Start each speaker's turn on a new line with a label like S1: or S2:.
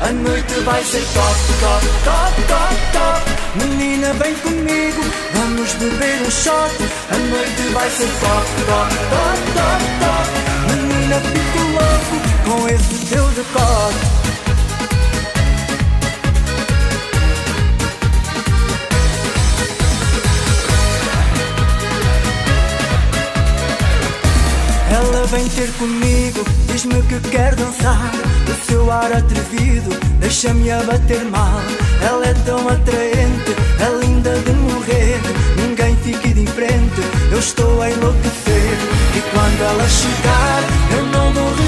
S1: A noite vai ser top, top, top, top, top. Menina, vem comigo, vamos beber um shot. A noite vai ser top, top, top, top, top. Menina, fico louco com esse teu decote. Ela vem ter comigo, diz-me que quer dançar. O seu ar atrevido deixa-me a bater mal. Ela é tão atraente, é linda de morrer. Ninguém fica indiferente, eu estou a enlouquecer. E quando ela chegar, eu não vou